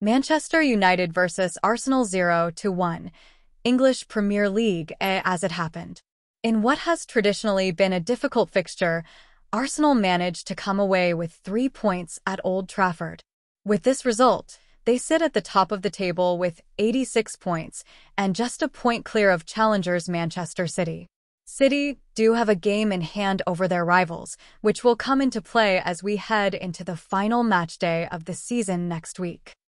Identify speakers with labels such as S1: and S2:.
S1: Manchester United versus Arsenal 0-1, English Premier League as it happened. In what has traditionally been a difficult fixture, Arsenal managed to come away with 3 points at Old Trafford. With this result, they sit at the top of the table with 86 points and just a point clear of challengers Manchester City. City do have a game in hand over their rivals, which will come into play as we head into the final match day of the season next week.